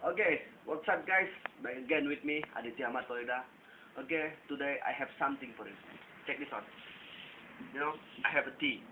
Okay, what's up guys? Back again with me, Aditya Matolida. Okay, today I have something for you. Check this out. I have a tea.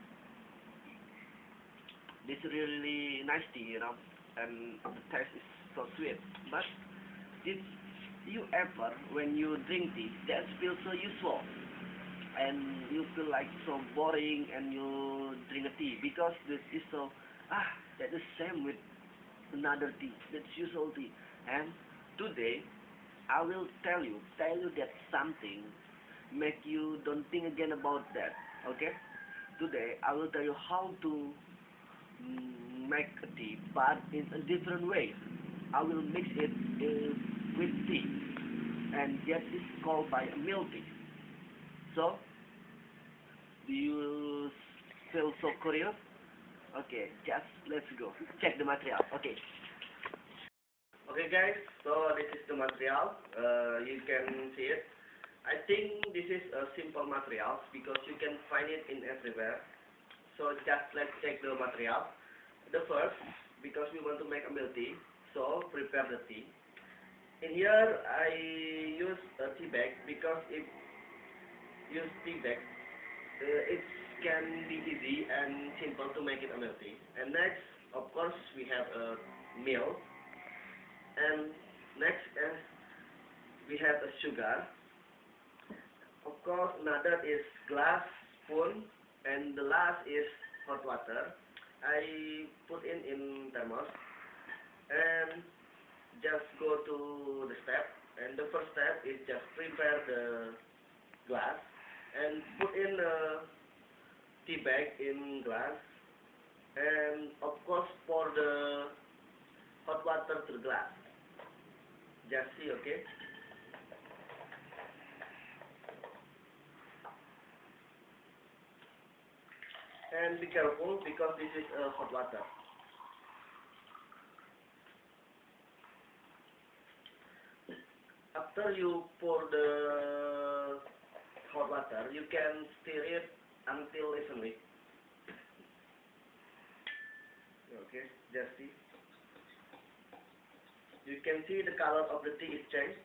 This is really nice tea, and the taste is so sweet. But did you ever, when you drink tea, that feels so usual, and you feel like so boring, and you drink a tea because this is so that is same with another tea. That's usual tea. And today I will tell you that something make you don't think again about that. Okay? Today I will tell you how to make a tea, but in a different way. I will mix it with tea, and that is called by a milk tea. So, do you feel so curious? Okay, just let's go. Check the material. Okay. Okay guys, so this is the material. You can see it. I think this is a simple material because you can find it in everywhere. So just let's check the material. The first, because we want to make a milk tea, so prepare the tea. In here I use a tea bag because if use tea bag, it can be easy and simple to make it a milk tea. And next, of course, we have a milk. And next, we have a sugar. Of course, another is glass, spoon, and the last is hot water. I put in thermos and just go to the step. And the first step is just prepare the glass and put in a tea bag in glass, and of course pour the hot water to the glass. Just see, okay? And be careful because this is hot water. After you pour the hot water, you can stir it until evenly. Okay, just see. You can see the color of the tea is changed.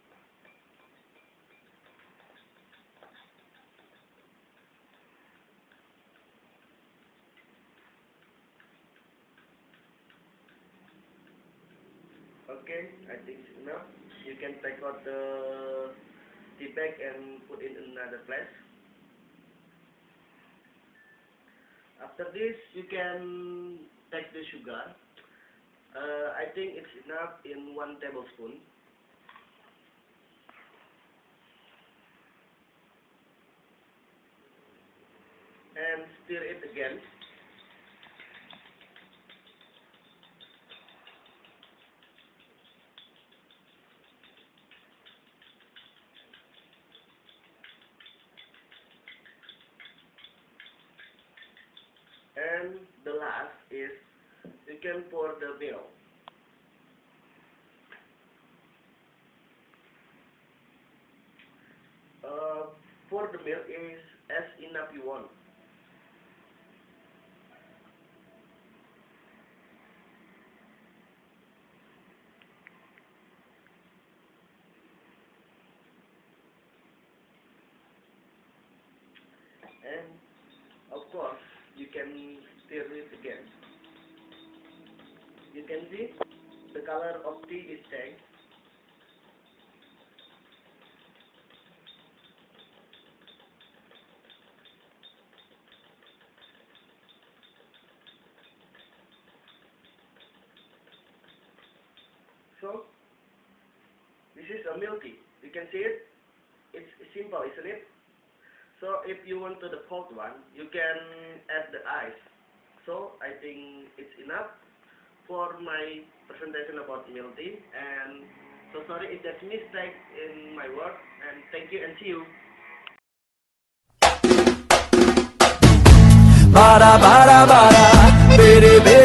Okay, I think it's enough. You can take out the tea bag and put in another place. After this, you can take the sugar. I think it's enough in 1 tablespoon. And stir it again. And the last is you can pour the milk. Pour the milk is as enough you want. And of course, you can stir it again. You can see the color of tea is changed. So, this is a milk tea. You can see it. It's simple, isn't it? So, if you want to the cold one, you can add the ice. So, I think it's enough for my presentation about milk tea. And so sorry if there's mistake in my work. And thank you and see you. Bara bara bara, biri biri.